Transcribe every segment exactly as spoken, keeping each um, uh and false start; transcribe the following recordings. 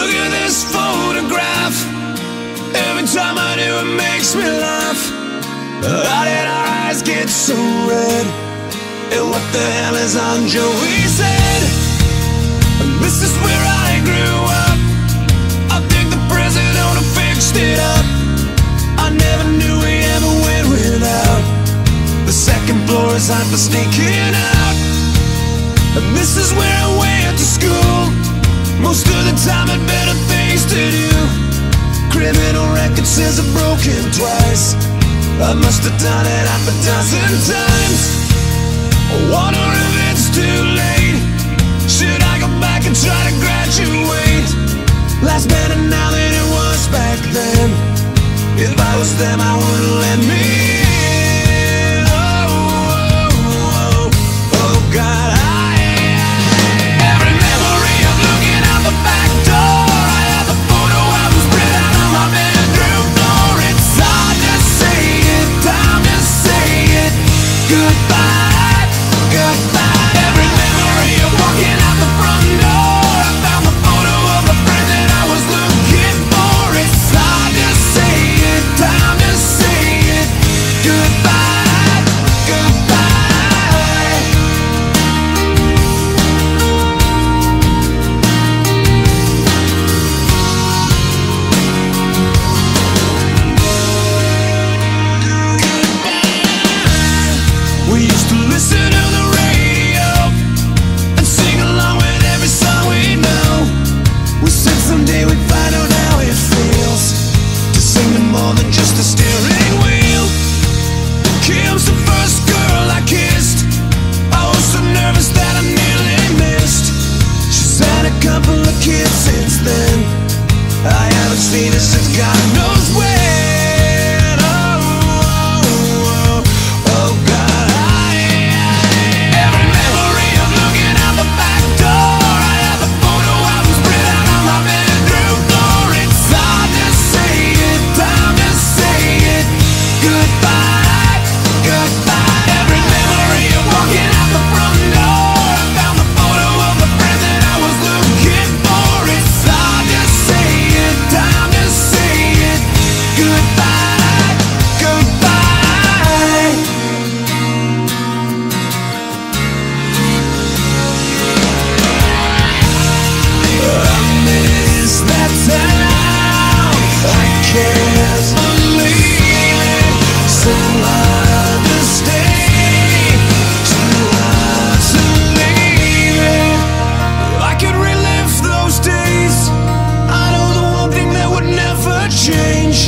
Look at this photograph. Every time I do it makes me laugh. How did our eyes get so red? And what the hell is on Joey's head? This is where I grew up. I think the president fixed it up. I never knew we ever went without. The second floor is hot for sneaking out. And this is where I went to school. Most of the time had better things to do. Criminal record says I've broken twice. I must have done it half a dozen times. I wonder if it's too late. Should I go back and try to graduate? Life's better now than it was back then. If I was them, I wouldn't let me in. Oh, oh, oh, oh God, I, every memory of looking out the back door. I have the photo album spread out on my bedroom floor. It's hard to say it, time to say it. Goodbye, goodbye. Every memory of walking out the front door. I found the photo of a friend that I was looking for. It's hard to say it, time to say it. Goodbye, goodbye. We used to listen to the radio and sing along with every song we know. We said someday we'd find out how it feels to sing to more than just a steering wheel. Kim's the first girl I kissed. I was so nervous that I nearly missed. She's had a couple of kids since then. I haven't seen her since God knows when. Oh, oh, oh, oh God, I, every memory of looking out the back door. I have the photo album spread out on my bedroom floor. It's hard to say it, time to say it. Goodbye, goodbye. Every memory of walking out the front door. I found the photo of the friend that I was looking for. It's hard to say it, time to say it. Goodbye, goodbye. I miss that town. I can't believe it. So hard to stay, too hard to leave it. If I could relive those days, I know the one thing that would never change.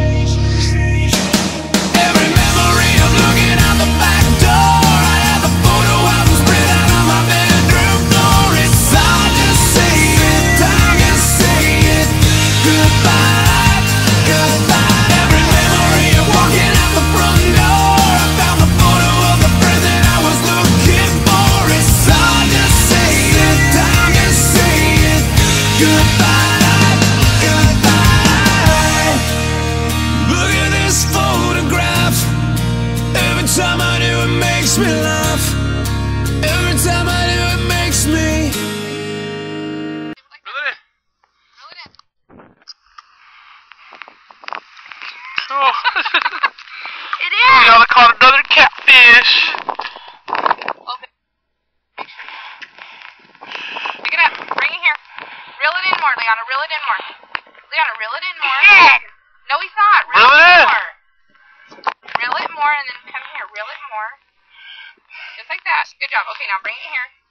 Every memory of looking out the back door. I have the photo album spread out on my bedroom floor. It's hard to say it, time to say it. Goodbye, goodbye. Every memory of walking out the front door. I found the photo of the friend that I was looking for. It's hard to say it, time to say it. Goodbye, goodbye. Look at this photograph. Every time I do it makes me laugh. Every time I do it makes me. Oh. It is! Now they caught another catfish. Okay. Pick it up. Bring it here. Reel it in more, Leona. Reel it in more. Leona, reel it in more. No, he's not. Reel, Reel it it in in. more. Reel it more and then come here. Reel it more. Just like that. Good job. Okay, now bring it here.